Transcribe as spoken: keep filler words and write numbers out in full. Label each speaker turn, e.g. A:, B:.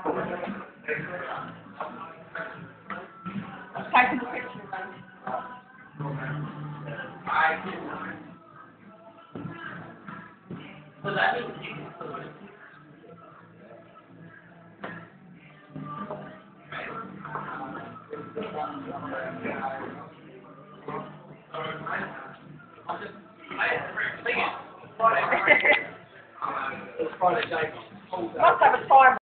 A: Taking the picture then. So that means you can put it. Must have a time.